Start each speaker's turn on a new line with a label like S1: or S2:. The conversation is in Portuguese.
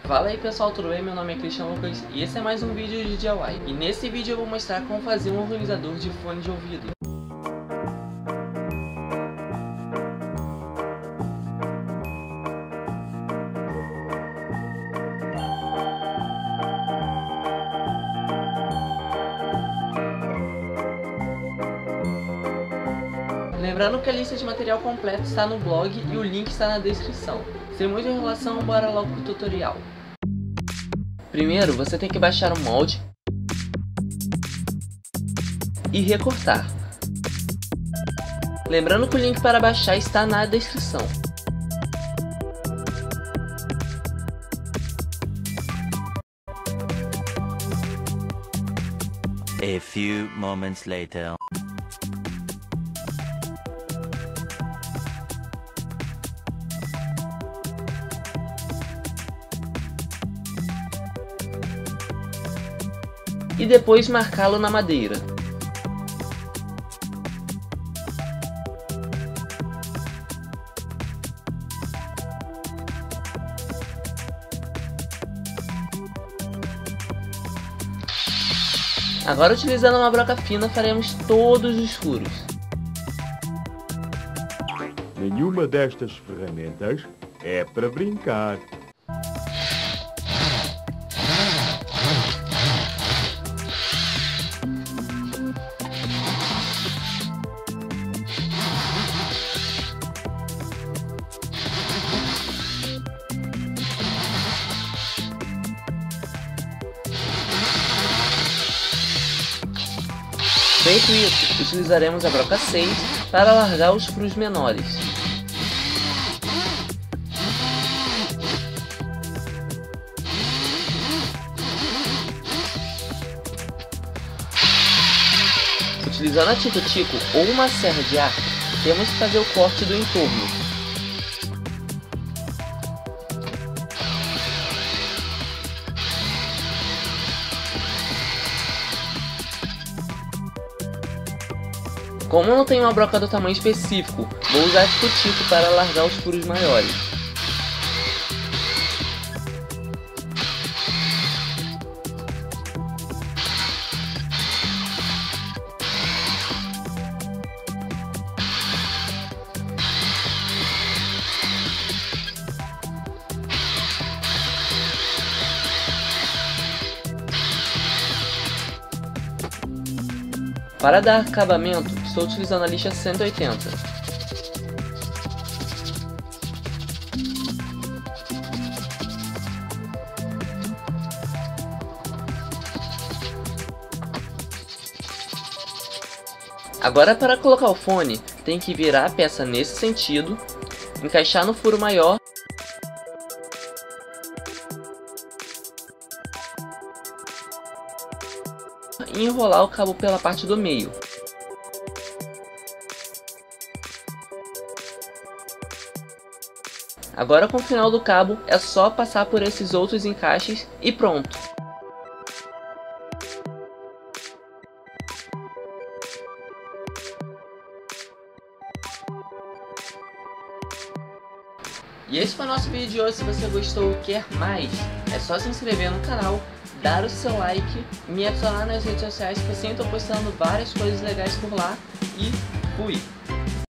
S1: Fala aí pessoal, tudo bem? Meu nome é Christian Lucas e esse é mais um vídeo de DIY. E nesse vídeo eu vou mostrar como fazer um organizador de fone de ouvido. Lembrando que a lista de material completo está no blog e o link está na descrição. Sem muita enrolação, bora logo pro tutorial. Primeiro, você tem que baixar o molde e recortar. Lembrando que o link para baixar está na descrição.
S2: A few moments later.
S1: E depois marcá-lo na madeira. Agora, utilizando uma broca fina, faremos todos os furos.
S3: Nenhuma destas ferramentas é para brincar.
S1: Feito isso, utilizaremos a broca 6 para alargar os furos menores. Utilizando a tico-tico ou uma serra de arco, temos que fazer o corte do entorno. Como eu não tenho uma broca do tamanho específico, vou usar tico-tico para alargar os furos maiores. Para dar acabamento, estou utilizando a lixa 180. Agora, para colocar o fone, tem que virar a peça nesse sentido, encaixar no furo maior e enrolar o cabo pela parte do meio. Agora, com o final do cabo, é só passar por esses outros encaixes e pronto! E esse foi o nosso vídeo de hoje. Se você gostou ou quer mais, é só se inscrever no canal, dar o seu like, me adicionar nas redes sociais, que eu sempre estou postando várias coisas legais por lá, e fui!